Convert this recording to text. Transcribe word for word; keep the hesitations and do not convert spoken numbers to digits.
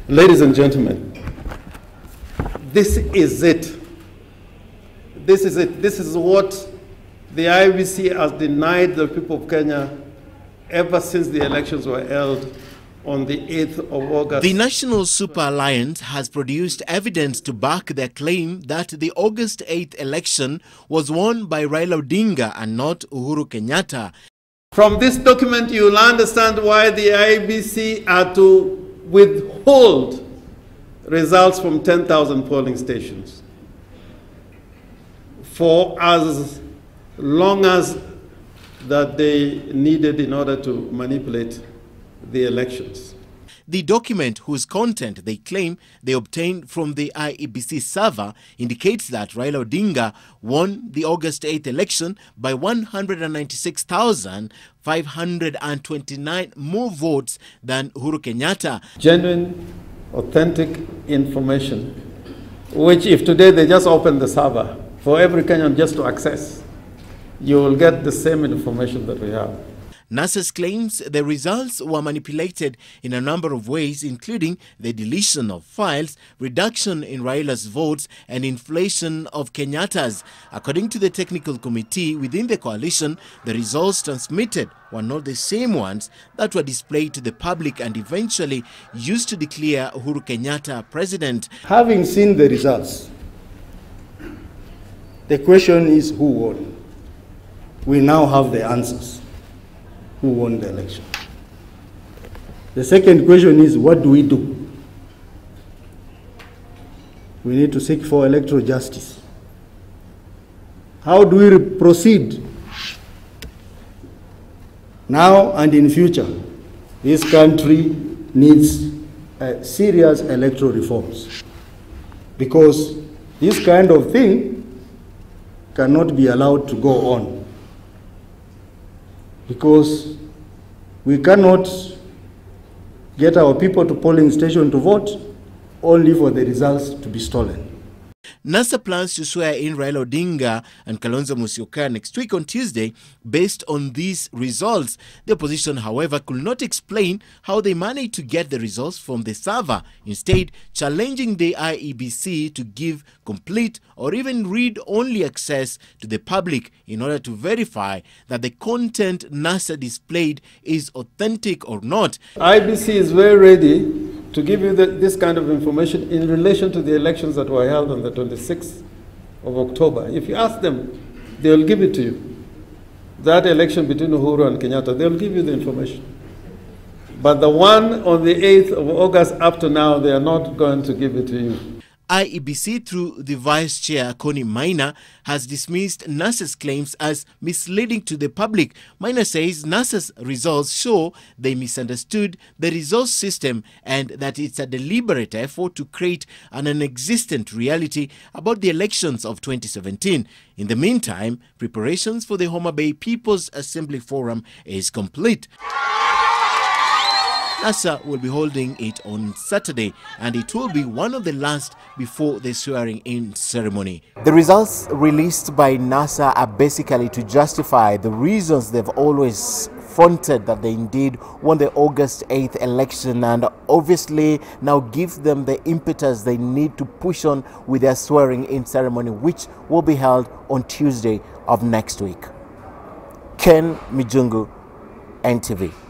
Ladies and gentlemen, this is it. This is it. This is what the I E B C has denied the people of Kenya ever since the elections were held on the eighth of August. The National Super Alliance has produced evidence to back their claim that the August eighth election was won by Raila Odinga and not Uhuru Kenyatta. From this document, you will understand why the I E B C are to withhold results from ten thousand polling stations for as long as that they needed in order to manipulate the elections. The document, whose content they claim they obtained from the I E B C server, indicates that Raila Odinga won the August eighth election by one hundred ninety-six thousand five hundred twenty-nine more votes than Uhuru Kenyatta. Genuine, authentic information, which if today they just open the server for every Kenyan just to access, you will get the same information that we have. NASA's claims the results were manipulated in a number of ways, including the deletion of files, reduction in Raila's votes, and inflation of Kenyatta's. According to the technical committee within the coalition, the results transmitted were not the same ones that were displayed to the public and eventually used to declare Uhuru Kenyatta president. Having seen the results, the question is who won? We now have the answers. Who won the election? The second question is, what do we do? We need to seek for electoral justice. How do we proceed? Now and in future, this country needs uh, serious electoral reforms, because this kind of thing cannot be allowed to go on. Because we cannot get our people to polling station to vote only for the results to be stolen. NASA plans to swear in Raila Odinga and Kalonzo Musyoka next week on Tuesday based on these results. The opposition, however, could not explain how they managed to get the results from the server, instead challenging the I E B C to give complete or even read-only access to the public in order to verify that the content NASA displayed is authentic or not. I E B C is very ready to give you the, this kind of information in relation to the elections that were held on the twenty-sixth of October. If you ask them, they will give it to you. That election between Uhuru and Kenyatta, they will give you the information. But the one on the eighth of August up to now, they are not going to give it to you. I E B C, through the Vice Chair, Connie Maina, has dismissed NASA's claims as misleading to the public. Maina says NASA's results show they misunderstood the results system and that it's a deliberate effort to create an inexistent reality about the elections of twenty seventeen. In the meantime, preparations for the Homa Bay People's Assembly Forum is complete. NASA will be holding it on Saturday, and it will be one of the last before the swearing-in ceremony. The results released by NASA are basically to justify the reasons they've always fronted that they indeed won the August eighth election, and obviously now give them the impetus they need to push on with their swearing-in ceremony, which will be held on Tuesday of next week. Ken Mijungu, N T V.